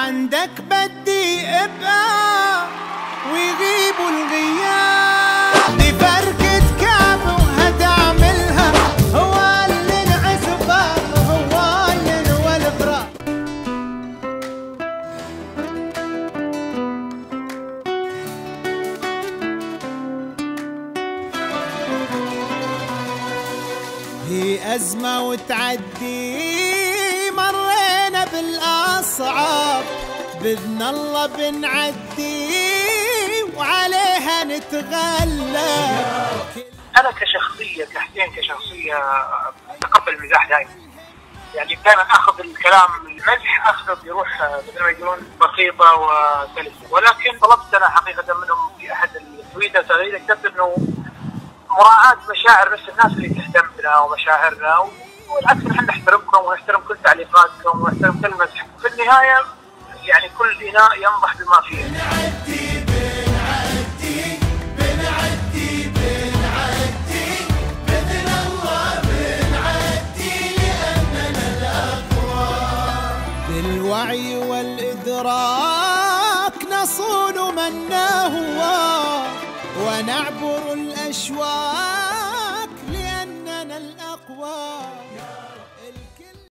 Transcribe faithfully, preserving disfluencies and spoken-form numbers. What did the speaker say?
عندك بدي ابقى ويغيبوا الغياب، دي فرقة كعب وهتعملها، هو اللي انعزبها وهو اللي انوى الفراق. هي أزمة وتعدي، مرينا بالأصعب، بإذن الله بنعدي وعليها نتغلب. أنا كشخصية كحسين كشخصية أتقبل المزاح دائما، يعني دائما أخذ الكلام المزح أخذه بيروح مثل ما يقولون بسيطة وسلسة، ولكن طلبت أنا حقيقة منهم في أحد التويتات هذه كتبت إنه مراعاة مشاعر بس الناس اللي تهتم بنا ومشاعرنا، والعكس نحن نحترمكم ونحترم كل تعليقاتكم ونحترم كل مزحكم. في النهاية يعني كل إناء ينضح بما فيه. بنعدي بنعدي بنعدي بنعدي بإذن الله بنعدي لأننا الأقوى، بالوعي والإدراك نصون من نهوى ونعبر الأشواق.